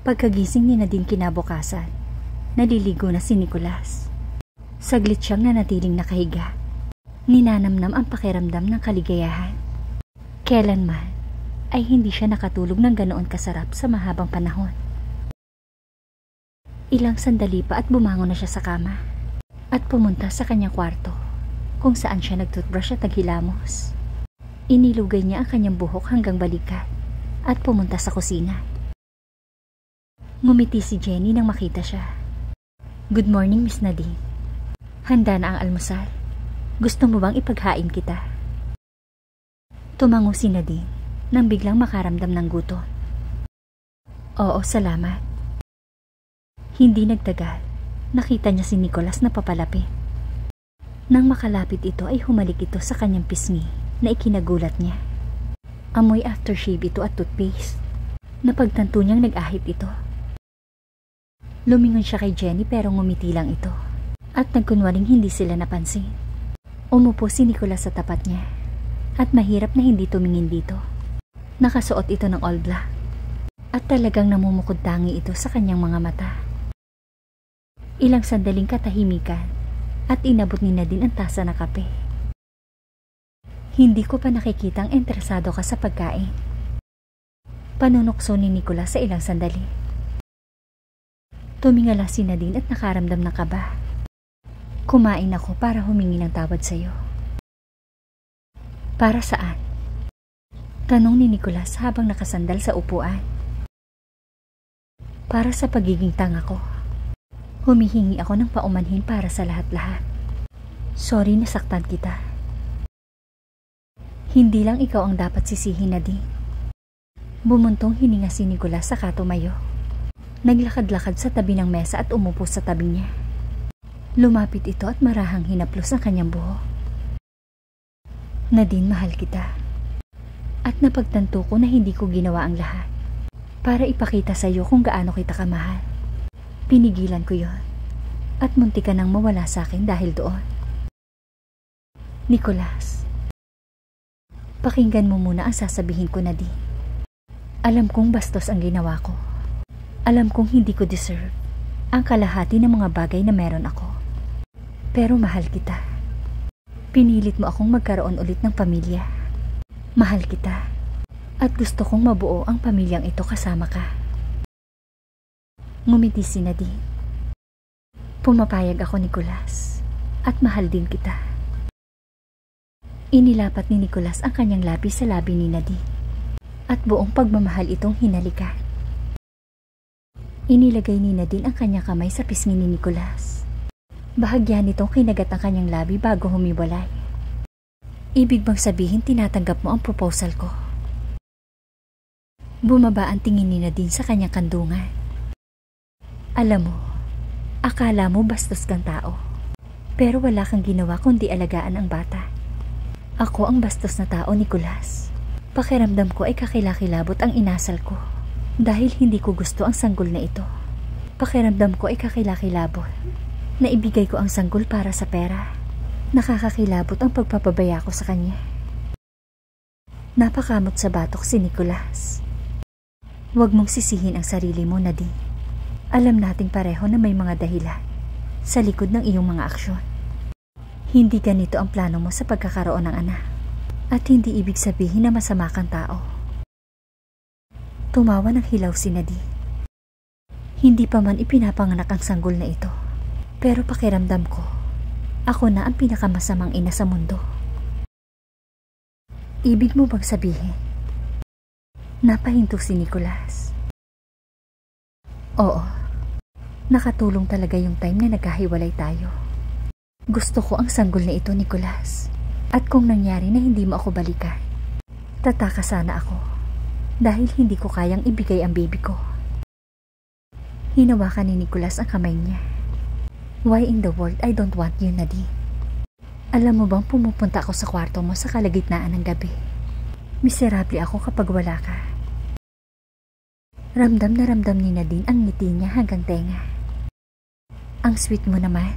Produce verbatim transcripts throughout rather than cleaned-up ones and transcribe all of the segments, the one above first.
Pagkagising ni Nadine kinabukasan, naliligo na si Nicolas. Saglit siyang nanatiling nakahiga. Ninanamnam ang pakiramdam ng kaligayahan. Kailanman ay hindi siya nakatulog ng ganoon kasarap sa mahabang panahon. Ilang sandali pa at bumangon na siya sa kama at pumunta sa kanyang kwarto kung saan siya nagtoothbrush at naghilamos. Inilugay niya ang kanyang buhok hanggang balikat at pumunta sa kusina. Ngumiti si Jenny nang makita siya. "Good morning, Miss Nadine. Handa na ang almusal. Gusto mo bang ipaghain kita?" Tumango si Nadine nang biglang makaramdam ng gutom. "Oo, salamat." Hindi nagtagal, nakita niya si Nicolas na papalapit. Nang makalapit ito ay humalik ito sa kanyang pisngi na ikinagulat niya. Amoy aftershave ito at toothpaste. Napagtanto niyang nag-ahit ito. Lumingon siya kay Jenny pero ngumiti lang ito at nagkunwaring hindi sila napansin. Umupo si Nicolas sa tapat niya at mahirap na hindi tumingin dito. Nakasuot ito ng all black at talagang namumukod tangi ito sa kanyang mga mata. Ilang sandaling katahimikan at inabot ni Nadine ang tasa ng kape. "Hindi ko pa nakikitang interesado ka sa pagkain." Panunokso ni Nicolas sa ilang sandali. Tumingala si Nadine at nakaramdam ng kaba. "Kumain ako para humingi ng tawad sa'yo." "Para saan?" tanong ni Nicolas habang nakasandal sa upuan. "Para sa pagiging tanga ko. Humihingi ako ng paumanhin para sa lahat-lahat. Sorry nasaktan kita." "Hindi lang ikaw ang dapat sisihin, Nadine." Bumuntong hininga si Nicolas saka tumayo. Naglakad-lakad sa tabi ng mesa at umupo sa tabi niya. Lumapit ito at marahang hinaplos ang kanyang buhok. "Nadine, mahal kita. At napagtanto ko na hindi ko ginawa ang lahat para ipakita sa iyo kung gaano kita kamahal. Pinigilan ko yon at munti ka nang mawala sa akin dahil doon." "Nicolas, pakinggan mo muna ang sasabihin ko, Nadine. Alam kong bastos ang ginawa ko. Alam kong hindi ko deserve ang kalahati ng mga bagay na meron ako. Pero mahal kita. Pinilit mo akong magkaroon ulit ng pamilya. Mahal kita. At gusto kong mabuo ang pamilyang ito kasama ka." Ngumiti si Nadine. "Pumapayag ako, Nicolas. At mahal din kita." Inilapat ni Nicolas ang kanyang labi sa labi ni Nadine. At buong pagmamahal itong hinalikan. Inilagay ni Nadine ang kanyang kamay sa pisngi ni Nicolas. Bahagya nitong kinagat ang kanyang labi bago humiwalay. "Ibig bang sabihin tinatanggap mo ang proposal ko?" Bumaba ang tingin ni Nadine sa kanyang kandungan. "Alam mo, akala mo bastos kang tao. Pero wala kang ginawa kundi alagaan ang bata. Ako ang bastos na tao, Nicolas. Pakiramdam ko ay kakilakilabot ang inasal ko. Dahil hindi ko gusto ang sanggol na ito. Pakiramdam ko ay kakilakilabot na ibigay ko ang sanggol para sa pera. Nakakakilabot ang pagpapabaya ko sa kanya." Napakamot sa batok si Nicolas. "Huwag mong sisihin ang sarili mo, Nadine. Alam nating pareho na may mga dahilan sa likod ng iyong mga aksyon. Hindi ganito ang plano mo sa pagkakaroon ng anak. At hindi ibig sabihin na masama kang tao." Tumawa ng hilaw si Nadine. "Hindi pa man ipinapanganak ang sanggol na ito. Pero pakiramdam ko, ako na ang pinakamasamang ina sa mundo." "Ibig mo bang sabihin?" Napahinto si Nicolas. "Oo. Nakatulong talaga yung time na nagkahiwalay tayo. Gusto ko ang sanggol na ito, Nicolas. At kung nangyari na hindi mo ako balikan, tataka sana ako. Dahil hindi ko kayang ibigay ang baby ko." Hinawakan ni Nicolas ang kamay niya. "Why in the world I don't want you, Nadine? Alam mo bang pumupunta ako sa kwarto mo sa kalagitnaan ng gabi? Miserable ako kapag wala ka." Ramdam na ramdam ni Nadine ang ngiti niya hanggang tenga. "Ang sweet mo naman."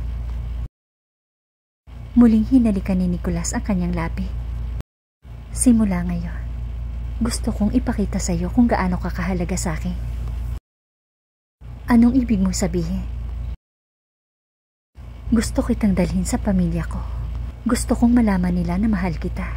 Muling hinalikan ni Nicolas ang kanyang labi. "Simula ngayon, gusto kong ipakita sa iyo kung gaano ka kahalaga sa akin. Anong ibig mong sabihin? Gusto kitang dalhin sa pamilya ko. Gusto kong malaman nila na mahal kita.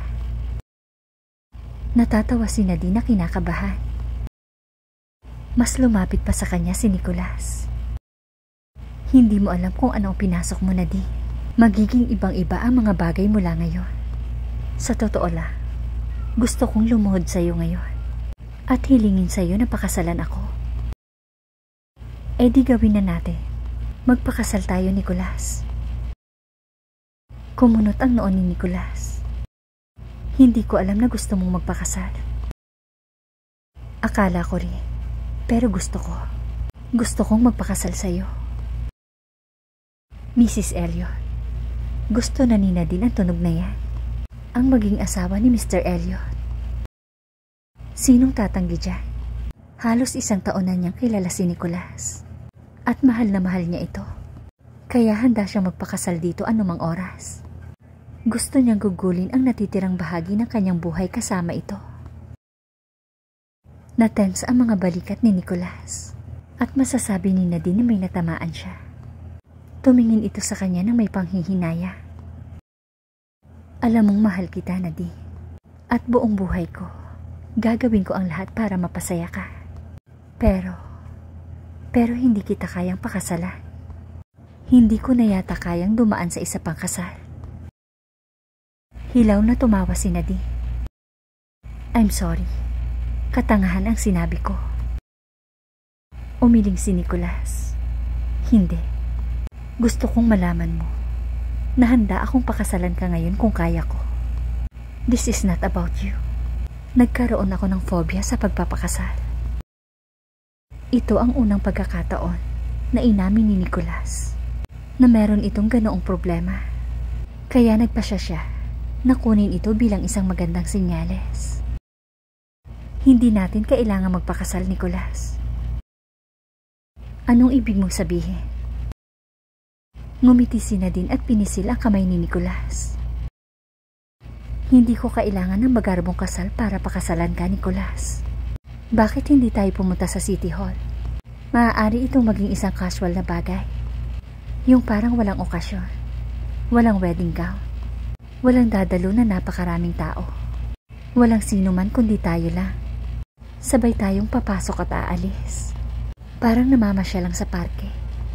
Natatawa si Nadine na kinakabahan. Mas lumapit pa sa kanya si Nicolas. Hindi mo alam kung ano ang pinasok mo, Nadine. Magiging ibang-iba ang mga bagay mula ngayon. Sa totoo lang, gusto kong lumuhod sa iyo ngayon at hilingin sa iyo na pakasalan ako. Eh di gawin na natin. Magpakasal tayo, Nicolas. Kumunot ang noon ni Nicolas. Hindi ko alam na gusto mong magpakasal. Akala ko rin. Pero gusto ko. Gusto kong magpakasal sa iyo. Missus Elliot, gusto na ni Nadine ang tunog na yan. Ang maging asawa ni Mister Elliot. Sinong tatanggi dyan? Halos isang taon na niyang kilala si Nicolas. At mahal na mahal niya ito. Kaya handa siyang magpakasal dito anumang oras. Gusto niyang gugulin ang natitirang bahagi ng kanyang buhay kasama ito. Natense ang mga balikat ni Nicolas. At masasabi ni Nadine na may natamaan siya. Tumingin ito sa kanya na may panghihinaya. Alam mong mahal kita, Nadine. At buong buhay ko, gagawin ko ang lahat para mapasaya ka. Pero... Pero hindi kita kayang pakasalan. Hindi ko na yata kayang dumaan sa isa pang kasal. Hilaw na tumawa si Nadine. I'm sorry. Katangahan ang sinabi ko. Umiling si Nicolas. Hindi. Gusto kong malaman mo na handa akong pakasalan ka ngayon kung kaya ko. This is not about you. Nagkaroon ako ng phobia sa pagpapakasal. Ito ang unang pagkakataon na inamin ni Nicolas na meron itong ganoong problema. Kaya nagpasya siya na kunin ito bilang isang magandang senyales. Hindi natin kailangan magpakasal, Nicolas. Anong ibig mong sabihin? Ngumiti si Nadine at pinisil ang kamay ni Nicolas. Hindi ko kailangan ng magarbong kasal para pakasalan ka, Nicolas. Bakit hindi tayo pumunta sa City Hall? Maaari itong maging isang casual na bagay. Yung parang walang okasyon. Walang wedding gown. Walang dadalo na napakaraming tao. Walang sino man kundi tayo lang. Sabay tayong papasok at aalis. Parang namamasyal lang sa parke.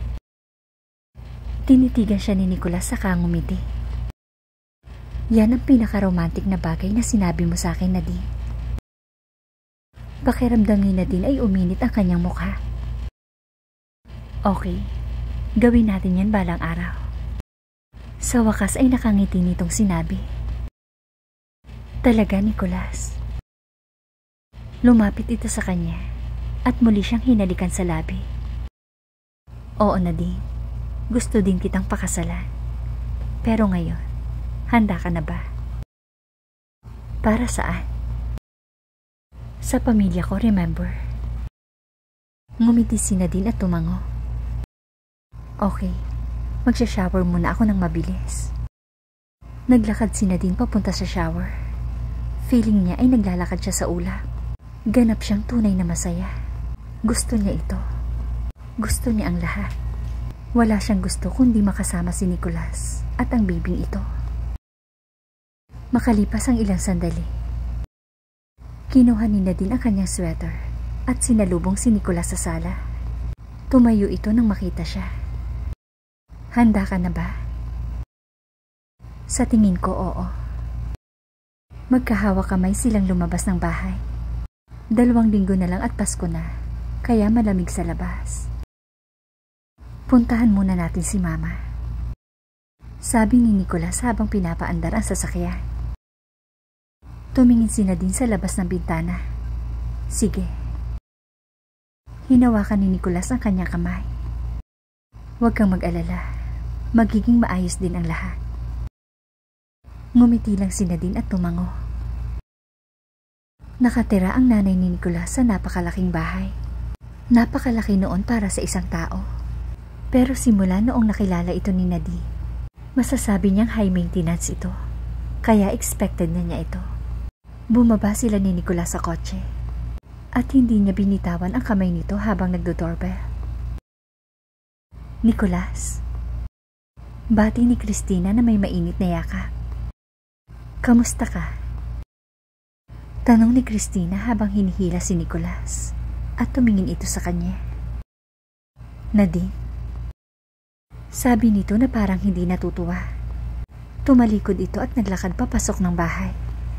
Tinitigan siya ni Nicolas sa kangumiti. Yan ang pinaka-romantic na bagay na sinabi mo sa akin, Nadine. Pakiramdam ni Nadine ay uminit ang kanyang mukha. Okay, gawin natin yan balang araw. Sa wakas ay nakangiti nitong sinabi. Talaga, Nicolas. Lumapit ito sa kanya at muli siyang hinalikan sa labi. Oo, Nadine. Gusto din kitang pakasalan. Pero ngayon, handa ka na ba? Para saan? Sa pamilya ko, remember? Ngumiti si Nadine at tumango. Okay, magsha-shower muna ako ng mabilis. Naglakad si Nadine papunta sa shower. Feeling niya ay naglalakad siya sa ulap. Ganap siyang tunay na masaya. Gusto niya ito. Gusto niya ang lahat. Wala siyang gusto kundi makasama si Nicolas at ang bibing ito. Makalipas ang ilang sandali, kinuha ni Nadine ang kanyang sweater at sinalubong si Nicolas sa sala. Tumayo ito nang makita siya. Handa ka na ba? Sa tingin ko, oo. Magkahawak kamay silang lumabas ng bahay. Dalawang linggo na lang at Pasko na, kaya malamig sa labas. Puntahan muna natin si Mama, sabi ni Nicolas habang pinapaandar ang sasakyan. Tumingin si Nadine sa labas ng bintana. Sige. Hinawakan ni Nicolas ang kanyang kamay. Huwag kang mag-alala. Magiging maayos din ang lahat. Ngumiti lang si Nadine at tumango. Nakatira ang nanay ni Nicolas sa napakalaking bahay. Napakalaki noon para sa isang tao. Pero simula noong nakilala ito ni Nadine, masasabi niyang high maintenance ito. Kaya expected na niya ito. Bumaba sila ni Nicolas sa kotse at hindi niya binitawan ang kamay nito habang nagdo-doorbell. Nicolas. Bati ni Christina na may mainit na yakap. Kamusta ka? Tanong ni Christina habang hinihila si Nicolas at tumingin ito sa kanya. Nadine. Sabi nito na parang hindi natutuwa. Tumalikod ito at naglakad papasok ng bahay.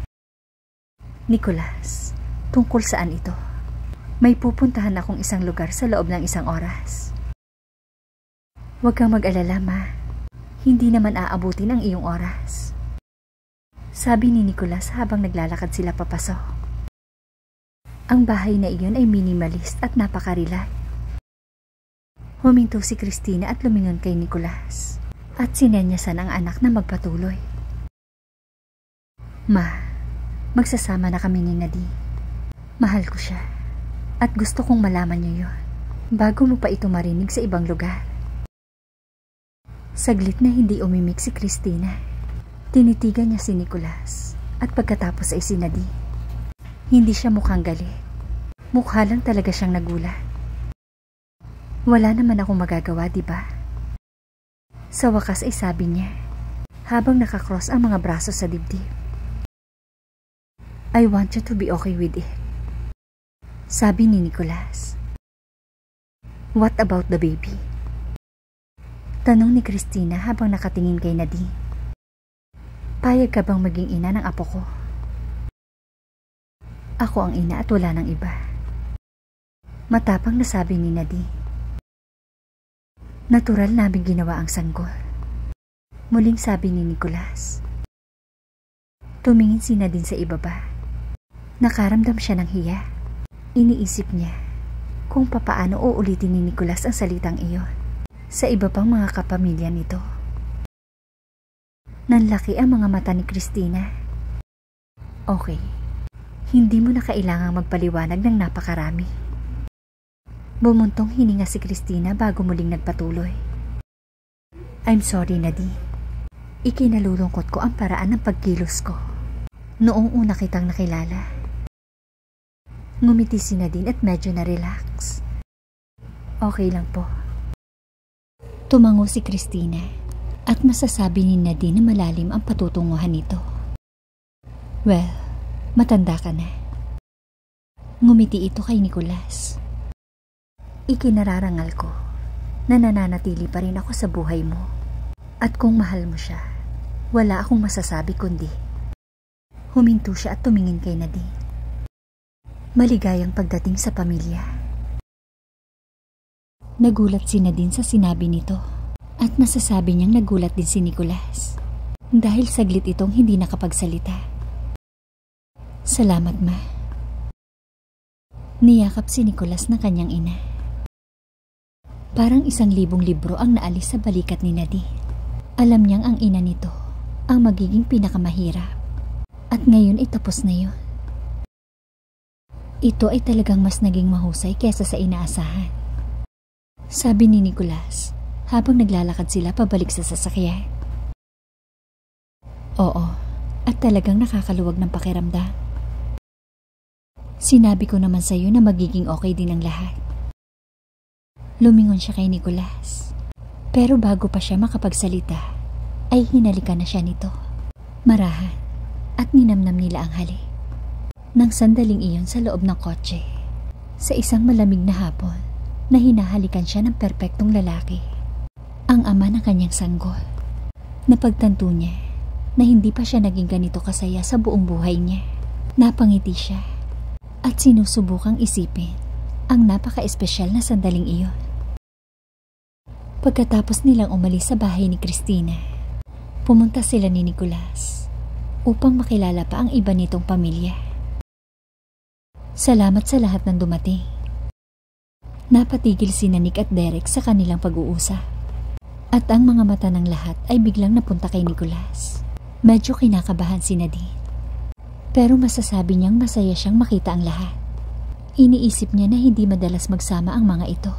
Nicolas, tungkol saan ito? May pupuntahan akong isang lugar sa loob ng isang oras. Huwag kang mag-alala, ma. Hindi naman aabutin ang iyong oras. Sabi ni Nicolas habang naglalakad sila papasok. Ang bahay na iyon ay minimalist at napaka-relax. Huminto si Christina at lumingon kay Nicolas at sinenyasan ang anak na magpatuloy. Ma, magsasama na kami ni Nadine. Mahal ko siya. At gusto kong malaman niyo yun bago mo pa ito marinig sa ibang lugar. Saglit na hindi umimik si Christina. Tinitigan niya si Nicolas at pagkatapos ay si Nadine. Hindi siya mukhang galit. Mukha lang talaga siyang nagulat. Wala naman akong magagawa, diba? Sa wakas ay sabi niya habang nakakross ang mga braso sa dibdib. I want you to be okay with it. Sabi ni Nicolas. What about the baby? Tanong ni Christina habang nakatingin kay Nadine. Payag ka bang maging ina ng apo ko? Ako ang ina at wala ng iba. Matapang na sabi ni Nadine. Natural namin ginawa ang sanggol. Muling sabi ni Nicolas. Tumingin si Nadine sa ibaba. Nakaramdam siya ng hiya. Iniisip niya kung papaano uulitin ni Nicolas ang salitang iyon sa iba pang mga kapamilya nito. Nanlaki ang mga mata ni Christina. Okay, hindi mo na kailangang magpaliwanag ng napakarami. Bumuntong hininga si Christina bago muling nagpatuloy. I'm sorry, Nadine. Ikinalulungkot ko ang paraan ng pagkilos ko noong una kitang nakilala. Ngumiti si Nadine at medyo na-relax. Okay lang po. Tumango si Christina at masasabi ni Nadine na malalim ang patutunguhan nito. Well, matanda ka na. Ngumiti ito kay Nicolas. Ikinararangal ko na nananatili pa rin ako sa buhay mo. At kung mahal mo siya, wala akong masasabi kundi. Huminto siya at tumingin kay Nadine. Maligayang pagdating sa pamilya. Nagulat si Nadine sa sinabi nito at masasabi niyang nagulat din si Nicolas dahil saglit itong hindi nakapagsalita. Salamat, ma. Niyakap si Nicolas ng kanyang ina. Parang isang libong libro ang naalis sa balikat ni Nadine. Alam niyang ang ina nito ang magiging pinakamahirap at ngayon ay tapos na yun. Ito ay talagang mas naging mahusay kesa sa inaasahan. Sabi ni Nicolas habang naglalakad sila pabalik sa sasakyan. Oo, at talagang nakakaluwag ng pakiramdam. Sinabi ko naman sa iyo na magiging okay din ang lahat. Lumingon siya kay Nicolas. Pero bago pa siya makapagsalita, ay hinalikan na siya nito. Marahan at ninamnam nila ang halik. Nang sandaling iyon sa loob ng kotse, sa isang malamig na hapon, na hinahalikan siya ng perpektong lalaki, ang ama ng kanyang sanggol. Napagtanto niya na hindi pa siya naging ganito kasaya sa buong buhay niya. Napangiti siya at sinusubukang isipin ang napaka-espesyal na sandaling iyon. Pagkatapos nilang umalis sa bahay ni Christina, pumunta sila ni Nicolas upang makilala pa ang iba nitong pamilya. Salamat sa lahat ng dumating. Napatigil si Nick at Derek sa kanilang pag-uusap. At ang mga mata ng lahat ay biglang napunta kay Nicolas. Medyo kinakabahan si Nadine. Pero masasabi niyang masaya siyang makita ang lahat. Iniisip niya na hindi madalas magsama ang mga ito.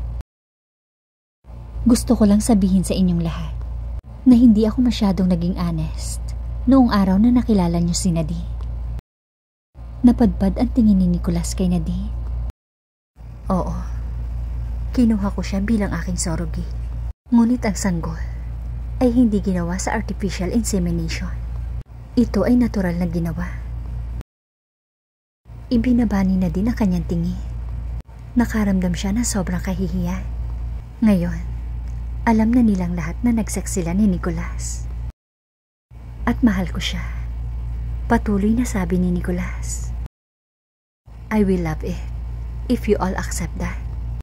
Gusto ko lang sabihin sa inyong lahat na hindi ako masyadong naging honest noong araw na nakilala niyo si Nadine. Napadpad ang tingin ni Nicolas kay Nadine. Oo, kinuha ko siya bilang aking surrogate. Ngunit ang sanggol ay hindi ginawa sa artificial insemination. Ito ay natural na ginawa. Ibinabani na din ang kanyang tingin. Nakaramdam siya ng sobrang kahihiyan. Ngayon, alam na nilang lahat na nagsex sila ni Nicolas. At mahal ko siya. Patuloy na sabi ni Nicolas. I will love it if you all accept that.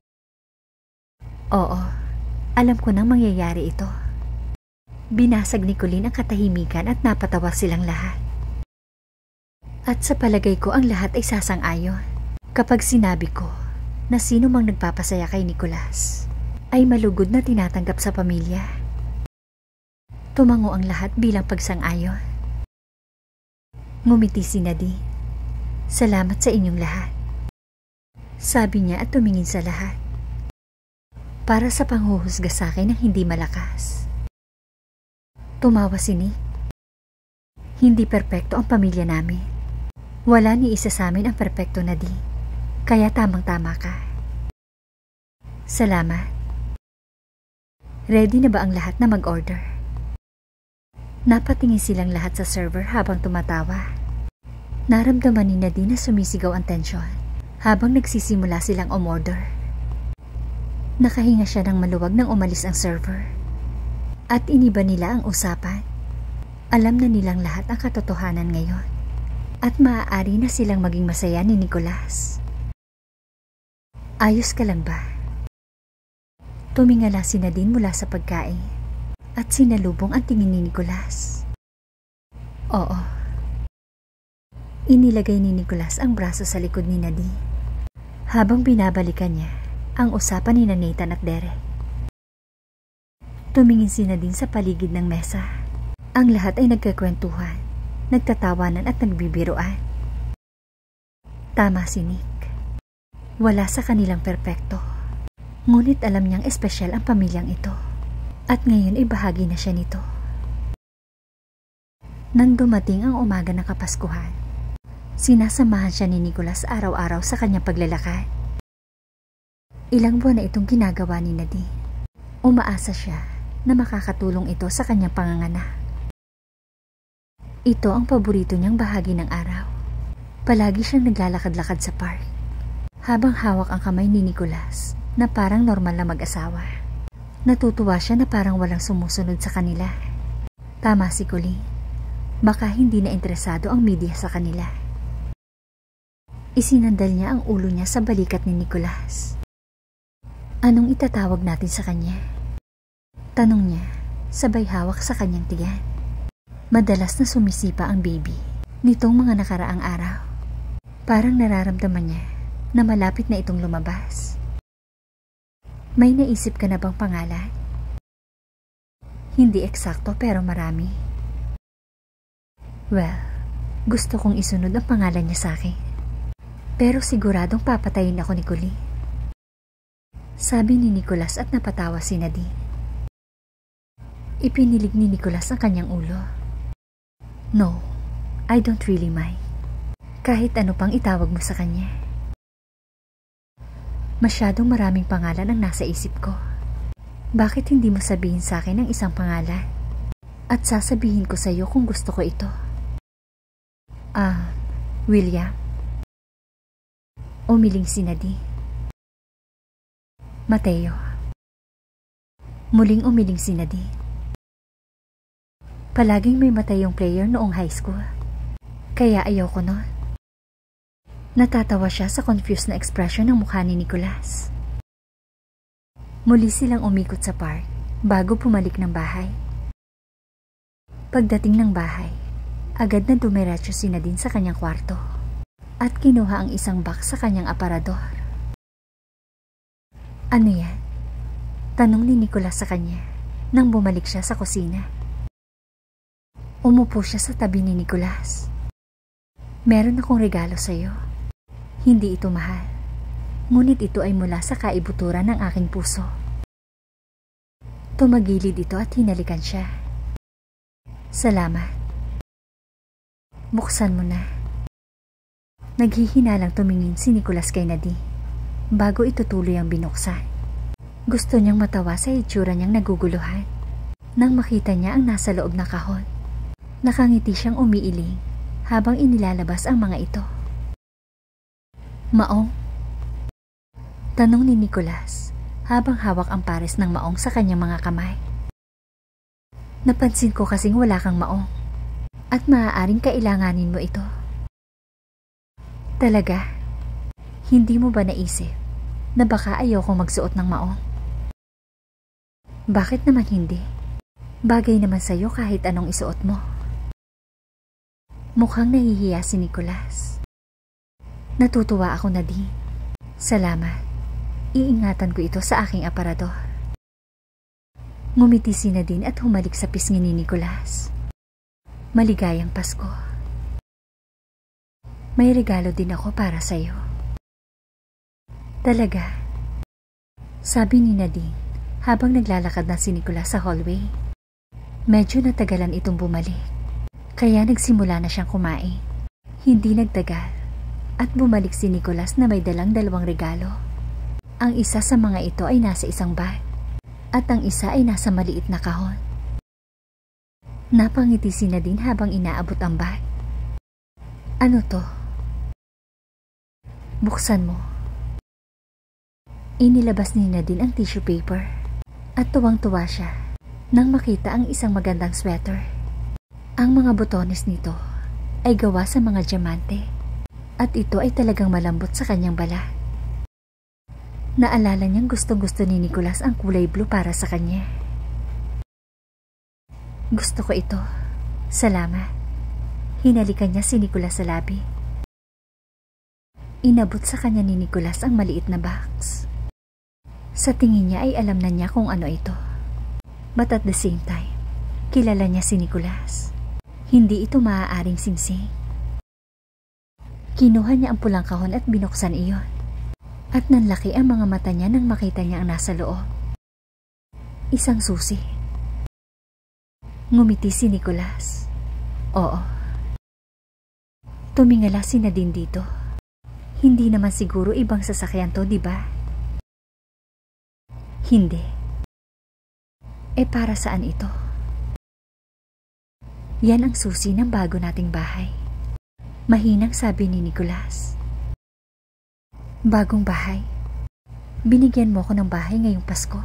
Oo, alam ko nang mangyayari ito. Binasag ni Colleen ang katahimikan at napatawa silang lahat. At sa palagay ko ang lahat ay sasang-ayon kapag sinabi ko na sino mang nagpapasaya kay Nicolas ay malugod na tinatanggap sa pamilya. Tumango ang lahat bilang pagsang-ayon. Ngumiti si Nadine. Salamat sa inyong lahat. Sabi niya at tumingin sa lahat. Para sa panghuhusga sa akin ng hindi malakas. Tumawa si Nick. Hindi perpekto ang pamilya namin. Wala ni isa sa amin ang perpekto na di. Kaya tamang-tama ka. Salamat. Ready na ba ang lahat na mag-order? Napatingin silang lahat sa server habang tumatawa. Naramdaman ni Nadine na sumisigaw ang tensyon habang nagsisimula silang umorder. Nakahinga siya ng maluwag nang umalis ang server. At iniba nila ang usapan. Alam na nilang lahat ang katotohanan ngayon. At maaari na silang maging masaya ni Nicolas. Ayos ka lang ba? Tumingala si Nadine mula sa pagkain. At sinalubong ang tingin ni Nicolas. Oo. Inilagay ni Nicolas ang braso sa likod ni Nadine. Habang binabalikan niya ang usapan ni Nathan at Derek. Tumingin si Nadine sa paligid ng mesa. Ang lahat ay nagkakwentuhan, nagtatawanan at nagbibiruan. Tama si Nick. Wala sa kanilang perpekto. Ngunit alam niyang espesyal ang pamilyang ito. At ngayon ay bahagi na siya nito. Nang dumating ang umaga ng Kapaskuhan, sinasamahan siya ni Nicolas araw-araw sa kanyang paglalakad. Ilang buwan na itong ginagawa ni Nadine. Umaasa siya na makakatulong ito sa kanyang panganganak. Ito ang paborito niyang bahagi ng araw. Palagi siyang naglalakad-lakad sa park, habang hawak ang kamay ni Nicolas na parang normal na mag-asawa. Natutuwa siya na parang walang sumusunod sa kanila. Tama si Colleen. Baka hindi na interesado ang media sa kanila. Isinandal niya ang ulo niya sa balikat ni Nicolas. Anong itatawag natin sa kanya? Tanong niya, sabay hawak sa kanyang tiyan. Madalas na sumisipa ang baby nitong mga nakaraang araw. Parang nararamdaman niya na malapit na itong lumabas. May naisip ka na bang pangalan? Hindi eksakto pero marami. Well, gusto kong isunod ang pangalan niya sa akin. Pero siguradong papatayin ako ni Colleen. Sabi ni Nicolas at napatawa si Nadine. Ipinilig ni Nicolas ang kanyang ulo. No, I don't really mind. Kahit ano pang itawag mo sa kanya. Masyadong maraming pangalan ang nasa isip ko. Bakit hindi mo sabihin sa akin ang isang pangalan? At sasabihin ko sa iyo kung gusto ko ito. Ah, William. Umiling si Nadine. Mateo. Muling umiling si Nadine. Palaging may Mateyong player noong high school. Kaya ayaw ko nun. Natatawa siya sa confused na ekspresyon ng mukha ni Nicolas. Muli silang umikot sa park bago pumalik ng bahay. Pagdating ng bahay, agad na dumiretso si Nadine sa kanyang kwarto at kinuha ang isang box sa kanyang aparador. Ano yan? Tanong ni Nicolas sa kanya nang bumalik siya sa kusina. Umupo siya sa tabi ni Nicolas. Meron akong regalo sa iyo. Hindi ito mahal. Ngunit ito ay mula sa kaibuturan ng aking puso. Tumagilid ito at hinalikan siya. Salamat. Buksan mo na. Naghihinalang tumingin si Nicolas kay Nadine bago itutuloy ang binuksan. Gusto niyang matawa sa itsura niyang naguguluhan. Nang makita niya ang nasa loob na kahon, nakangiti siyang umiiling habang inilalabas ang mga ito. Maong? Tanong ni Nicholas habang hawak ang pares ng maong sa kanyang mga kamay. Napansin ko kasing wala kang maong at maaaring kailanganin mo ito. Talaga? Hindi mo ba naisip na baka ayoko magsuot ng maong? Bakit naman hindi? Bagay naman sa'yo kahit anong isuot mo. Mukhang nahihiya si Nicholas. Natutuwa ako, Nadine. Salamat. Iingatan ko ito sa aking aparador. Ngumiti si Nadine at humalik sa pisngi ni Nicholas. Maligayang Pasko. May regalo din ako para sa'yo. Talaga? Sabi ni Nadine habang naglalakad na si Nicholas sa hallway. Medyo natagalan itong bumalik, kaya nagsimula na siyang kumain. Hindi nagtagal at bumalik si Nicholas na may dalang dalawang regalo. Ang isa sa mga ito ay nasa isang bag at ang isa ay nasa maliit na kahon. Napangiti si Nadine habang inaabot ang bag. Ano to? Buksan mo. Inilabas ni Nadine ang tissue paper at tuwang-tuwa siya nang makita ang isang magandang sweater. Ang mga botones nito ay gawa sa mga diamante at ito ay talagang malambot sa kanyang balat. Naalala niyang gustong-gusto ni Nicholas ang kulay blue para sa kanya. Gusto ko ito. Salamat. Hinalikan niya si Nicholas sa labi. Inabot sa kanya ni Nicholas ang maliit na box. Sa tingin niya ay alam na niya kung ano ito. But at the same time, kilala niya si Nicholas. Hindi ito maaaring singsing. Kinuha niya ang pulang kahon at binuksan iyon. At nanlaki ang mga mata niya nang makita niya ang nasa loob. Isang susi. Ngumiti si Nicholas. Oo. Tumingala si Nadine dito. Hindi naman siguro ibang sasakyan to, di ba? Hindi. Eh para saan ito? Yan ang susi ng bago nating bahay. Mahinang sabi ni Nicholas. Bagong bahay? Binigyan mo ko ng bahay ngayong Pasko.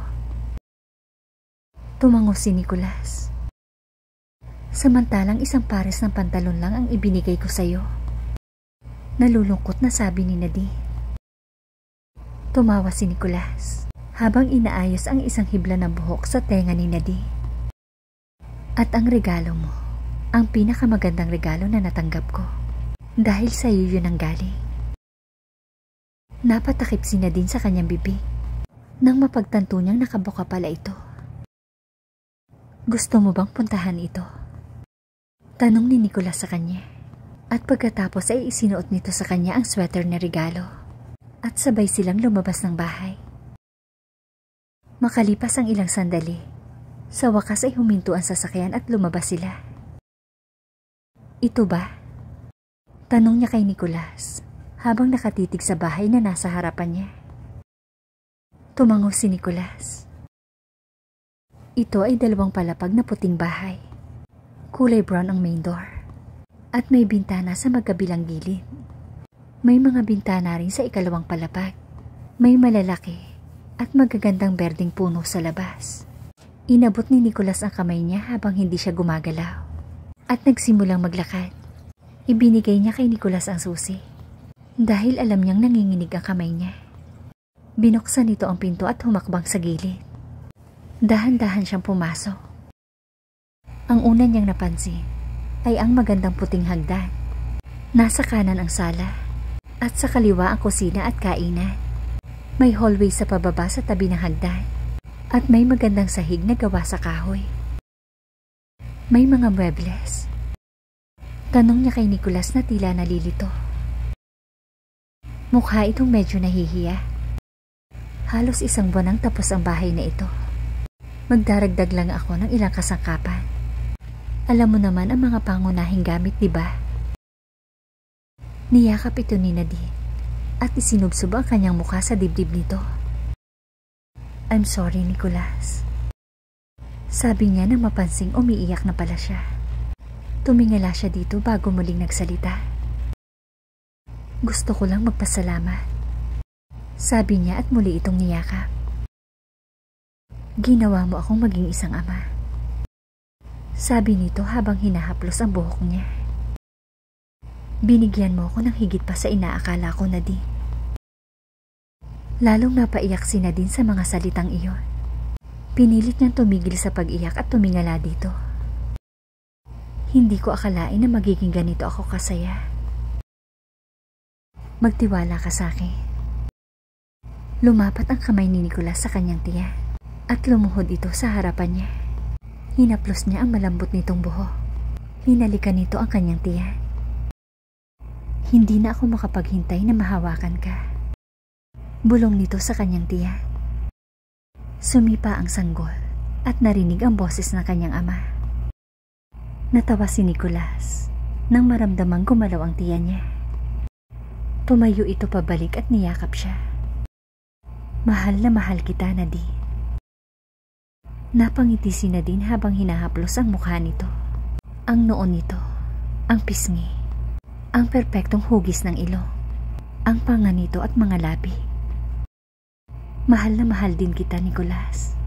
Tumango si Nicholas. Samantalang isang pares ng pantalon lang ang ibinigay ko sa'yo. Nalulungkot na sabi ni Nadine. Tumawa si Nicholas habang inaayos ang isang hibla ng buhok sa tenga ni Nadine. At ang regalo mo, ang pinakamagandang regalo na natanggap ko. Dahil sa iyo yun ang galing. Napatakip si Nadine sa kanyang bibig nang mapagtanto niyang nakabuka pala ito. Gusto mo bang puntahan ito? Tanong ni Nicholas sa kanya. At pagkatapos ay isinuot nito sa kanya ang sweater na regalo. At sabay silang lumabas ng bahay. Makalipas ang ilang sandali, sa wakas ay huminto ang sasakyan at lumabas sila. Ito ba? Tanong niya kay Nicholas habang nakatitig sa bahay na nasa harapan niya. Tumango si Nicholas. Ito ay dalawang palapag na puting bahay. Kulay brown ang main door at may bintana sa magkabilang gilid. May mga bintana rin sa ikalawang palapag. May malalaki at magagandang berdeng puno sa labas. Inabot ni Nicholas ang kamay niya habang hindi siya gumagalaw at nagsimulang maglakad. Ibinigay niya kay Nicholas ang susi dahil alam niyang nanginginig ang kamay niya. Binuksan nito ang pinto at humakbang sa gilid. Dahan-dahan siyang pumasok. Ang una niyang napansin ay ang magandang puting hagdan. Nasa kanan ang sala at sa kaliwa ang kusina at kainan. May hallway sa pababa sa tabi ng hagdan at may magandang sahig na gawa sa kahoy. May mga muebles. Tanong niya kay Nicholas na tila nalilito. Mukha itong medyo nahihiya. Halos isang buwan nang tapos ang bahay na ito. Magdaragdag lang ako ng ilang kasangkapan. Alam mo naman ang mga pangunahing gamit, di ba? Niyakap ito ni Nadine at isinubsob ang kanyang mukha sa dibdib nito. I'm sorry, Nicolas. Sabi niya nang mapansing umiiyak na pala siya. Tumingala siya dito bago muling nagsalita. Gusto ko lang magpasalamat. Sabi niya at muli itong niyakap. Ginawa mo akong maging isang ama. Sabi nito habang hinahaplos ang buhok niya. Binigyan mo ako ng higit pa sa inaakala ko, Nadine. Lalong napaiyak si Nadine sa mga salitang iyon. Pinilit niyang tumigil sa pag-iyak at tumingala dito. Hindi ko akalain na magiging ganito ako kasaya. Magtiwala ka sa akin. Lumapat ang kamay ni Nicolas sa kanyang tiyan at lumuhod ito sa harapan niya. Hinaplos niya ang malambot nitong buhok. Hinalikan nito ang kanyang tiyan. Hindi na ako makapaghintay na mahawakan ka. Bulong nito sa kanyang tiyan. Sumipa ang sanggol at narinig ang boses ng kanyang ama. Natawa si Nicolas nang maramdamang gumalaw ang tiyan niya. Tumayo ito pabalik at niyakap siya. Mahal na mahal kita, Nadine. Napangiti si Nadine habang hinahaplos ang mukha nito. Ang noo nito, ang pisngi, ang perpektong hugis ng ilong, ang panga nito at mga labi. Mahal na mahal din kita, Nicolas.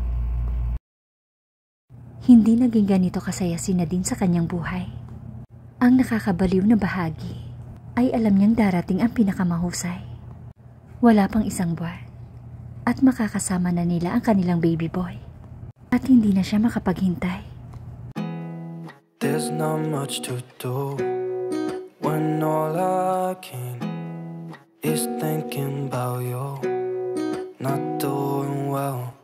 Hindi naging ganito kasaya si Nadine sa kanyang buhay. Ang nakakabaliw na bahagi ay alam niyang darating ang pinakamahusay. Wala pang isang buwan at makakasama na nila ang kanilang baby boy. At hindi na siya makapaghintay. There's not much to do when all I can is thinking about you. Not doing well.